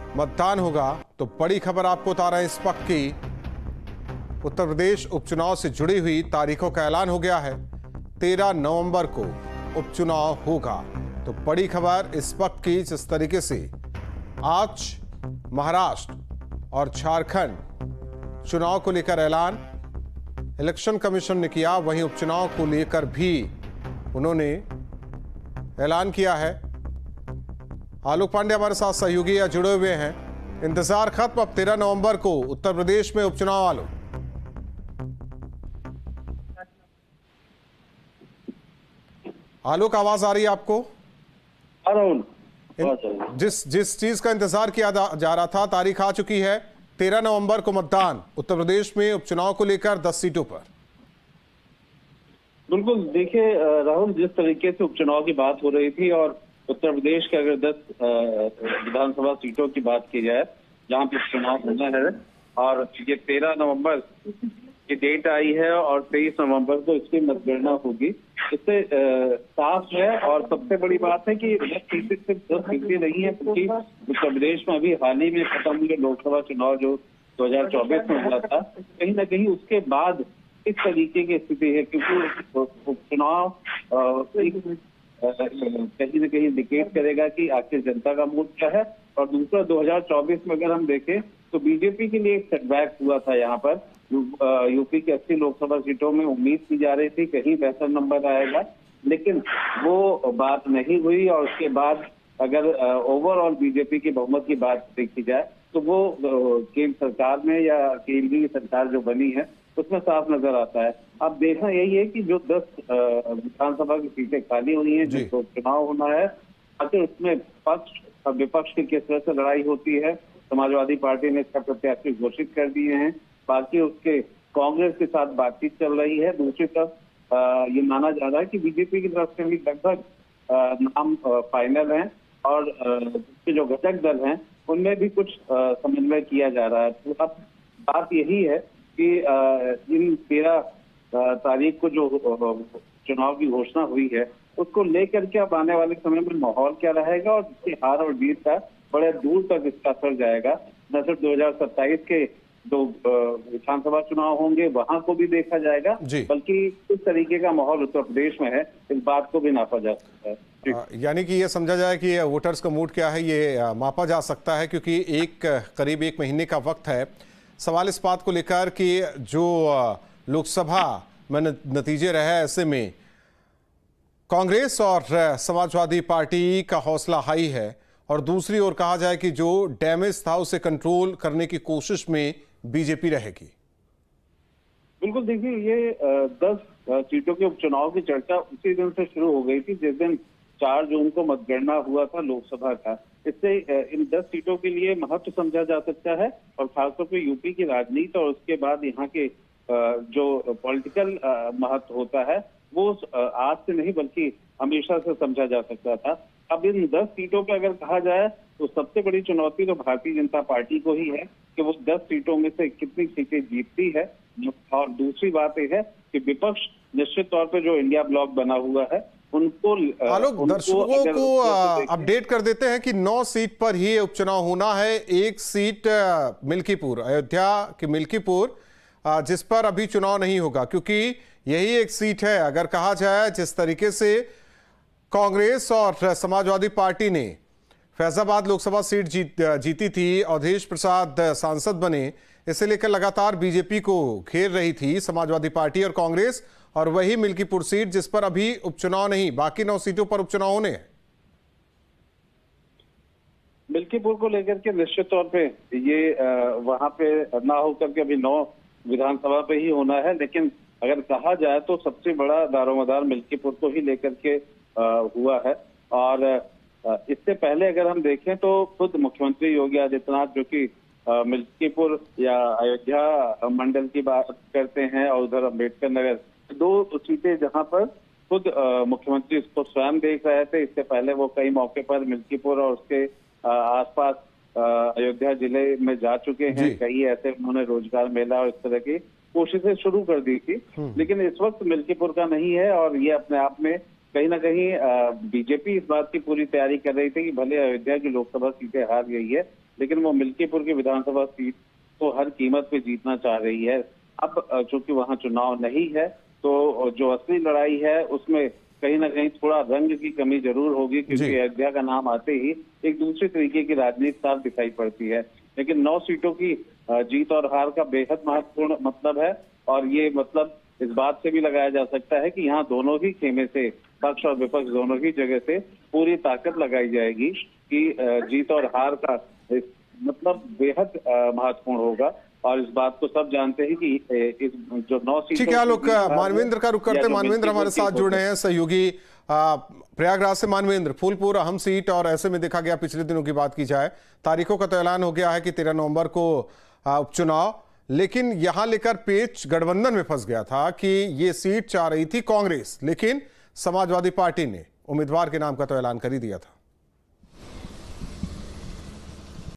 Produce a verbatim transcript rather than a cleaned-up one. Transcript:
मतदान होगा। तो बड़ी खबर आपको बता रहे हैं इस वक्त की उत्तर प्रदेश उपचुनाव से जुड़ी हुई तारीखों का ऐलान हो गया है। तेरह नवंबर को उपचुनाव होगा। तो बड़ी खबर इस वक्त की, जिस तरीके से आज महाराष्ट्र और झारखंड चुनाव को लेकर ऐलान इलेक्शन कमीशन ने किया, वहीं उपचुनाव को लेकर भी उन्होंने ऐलान किया है। आलोक पांडे हमारे साथ सहयोगी या जुड़े हुए हैं। इंतजार खत्म, अब तेरह नवंबर को उत्तर प्रदेश में उपचुनाव। आलोक, आलोक आवाज आ रही है आपको? जिस जिस चीज का इंतजार किया जा रहा था, तारीख आ चुकी है। तेरह नवंबर को मतदान उत्तर प्रदेश में उपचुनाव को लेकर दस सीटों पर। बिल्कुल, देखिए राहुल, जिस तरीके से उपचुनाव की बात हो रही थी और उत्तर प्रदेश के अगर दस विधानसभा सीटों की बात की जाए जहां पर चुनाव होना है, और ये तेरह नवंबर की डेट आई है और तेईस नवंबर को इसकी मतगणना होगी। इससे साफ है। और सबसे बड़ी बात है कि दस सीटें सिर्फ दस सीटें नहीं है, क्योंकि उत्तर प्रदेश में अभी हाल ही में खत्म हुए लोकसभा चुनाव जो दो हजार चौबीस में हुआ था, कहीं ना कहीं उसके बाद इस तरीके की स्थिति है, क्योंकि उपचुनाव कहीं न कहीं इंडिकेट करेगा कि आखिर जनता का मूड क्या है। और दूसरा, दो हजार चौबीस में अगर हम देखें तो बीजेपी के लिए एक सेटबैक हुआ था। यहाँ पर यूपी के अस्सी लोकसभा सीटों में उम्मीद की जा रही थी कहीं बेहतर नंबर आएगा, लेकिन वो बात नहीं हुई। और उसके बाद अगर ओवरऑल बीजेपी की बहुमत की बात देखी जाए तो वो केंद्र सरकार में या केंद्रीय सरकार जो बनी है उसमें साफ नजर आता है। अब देखना यही है कि जो दस विधानसभा की सीटें खाली हुई हैं, जिसको चुनाव होना है, आखिर उसमें पक्ष और विपक्ष की किस तरह से लड़ाई होती है। समाजवादी पार्टी ने इसका प्रत्याशी घोषित कर दिए हैं, बाकी उसके कांग्रेस के साथ बातचीत चल रही है। दूसरी तरफ ये माना जा रहा है कि बीजेपी की तरफ से भी लगभग नाम फाइनल हैं और उसके जो घटक दल हैं उनमें भी कुछ समन्वय किया जा रहा है। तो अब बात यही है कि इन तेरह तारीख को जो चुनाव की घोषणा हुई है उसको लेकर के अब आने वाले समय में माहौल क्या रहेगा और इसके हार और जीत का बड़े दूर तक इसका असर जाएगा। न सिर्फ दो हजार सत्ताईस के जो विधानसभा चुनाव होंगे वहां को भी देखा जाएगा, बल्कि इस तरीके का माहौल उत्तर प्रदेश में है, इस बात को भी नापा जा सकता है। यानी कि ये समझा जाए कि वोटर्स का मूड क्या है, ये मापा जा सकता है, क्योंकि एक करीब एक महीने का वक्त है। सवाल इस बात को लेकर कि जो लोकसभा में नतीजे रहे, ऐसे में कांग्रेस और समाजवादी पार्टी का हौसला हाई है, और दूसरी ओर कहा जाए कि जो डैमेज था उसे कंट्रोल करने की कोशिश में बीजेपी रहेगी। बिल्कुल, देखिए ये दस सीटों के उपचुनाव की चर्चा उसी दिन से शुरू हो गई थी जिस दिन चार जून को मतगणना हुआ था लोकसभा का। इससे इन दस सीटों के लिए महत्व समझा जा सकता है, और खासतौर पर यूपी की राजनीति और उसके बाद यहाँ के जो पॉलिटिकल महत्व होता है वो आज से नहीं बल्कि हमेशा से समझा जा सकता था। अब इन दस सीटों पर अगर कहा जाए तो सबसे बड़ी चुनौती तो भारतीय जनता पार्टी को ही है कि वो दस सीटों में से कितनी सीटें जीतती है। और दूसरी बात यह है कि विपक्ष निश्चित तौर पर जो इंडिया ब्लॉक बना हुआ है उनको आलोक, दर्शकों को अपडेट कर देते हैं कि नौ सीट पर ही उपचुनाव होना है। एक सीट मिल्कीपुर, अयोध्या की मिल्कीपुर, जिस पर अभी चुनाव नहीं होगा, क्योंकि यही एक सीट है। अगर कहा जाए जिस तरीके से कांग्रेस और समाजवादी पार्टी ने फैजाबाद लोकसभा सीट जीत जीती थी, अवधेश प्रसाद सांसद बने, इसे लेकर लगातार बीजेपी को घेर रही थी समाजवादी पार्टी और कांग्रेस, और वही मिल्कीपुर सीट जिस पर अभी उपचुनाव नहीं, बाकी नौ सीटों पर उपचुनाव होने हैं। मिल्कीपुर को लेकर के निश्चित तौर पे ये वहां पे ना होकर के अभी नौ विधानसभा पे ही होना है, लेकिन अगर कहा जाए तो सबसे बड़ा दारोमदार मिल्कीपुर को ही लेकर के आ, हुआ है। और आ, इससे पहले अगर हम देखें तो खुद मुख्यमंत्री योगी आदित्यनाथ जो कि मिल्कीपुर या अयोध्या मंडल की बात करते हैं और उधर अम्बेडकर नगर, दो सीटें जहां पर खुद मुख्यमंत्री इसको स्वयं देख रहे थे। इससे पहले वो कई मौके पर मिल्कीपुर और उसके आसपास अयोध्या जिले में जा चुके हैं। कई ऐसे उन्होंने रोजगार मेला और इस तरह की कोशिशें शुरू कर दी थी, लेकिन इस वक्त मिल्कीपुर का नहीं है। और ये अपने आप में कहीं ना कहीं बीजेपी इस बात की पूरी तैयारी कर रही थी कि भले अयोध्या की लोकसभा सीटें हार गई है, लेकिन वो मिल्कीपुर की विधानसभा सीट तो हर कीमत पे जीतना चाह रही है। अब चूंकि वहां चुनाव नहीं है तो जो असली लड़ाई है उसमें कहीं ना कहीं थोड़ा रंग की कमी जरूर होगी, क्योंकि अयोध्या का नाम आते ही एक दूसरे तरीके की राजनीति साफ दिखाई पड़ती है। लेकिन नौ सीटों की जीत और हार का बेहद महत्वपूर्ण मतलब है, और ये मतलब इस बात से भी लगाया जा सकता है कि यहाँ दोनों ही खेमे से, पक्ष और विपक्ष दोनों ही जगह से पूरी ताकत लगाई जाएगी कि जीत और हार का मतलब बेहद महत्वपूर्ण होगा। और इस बात को सब जानते हैं कि इस जो नौ सीटों, ठीक है आलोक, मानवेंद्र का रुख करते, मानवेंद्र हमारे साथ जुड़े हैं, सहयोगी प्रयागराज से। मानवेंद्र, फूलपुर अहम सीट और ऐसे में देखा गया पिछले दिनों की बात की जाए, तारीखों का तो ऐलान हो गया है कि तेरह नवंबर को उपचुनाव, लेकिन यहां लेकर पेच गठबंधन में फंस गया था कि ये सीट चाह रही थी कांग्रेस, लेकिन समाजवादी पार्टी ने उम्मीदवार के नाम का तो ऐलान कर ही दिया था।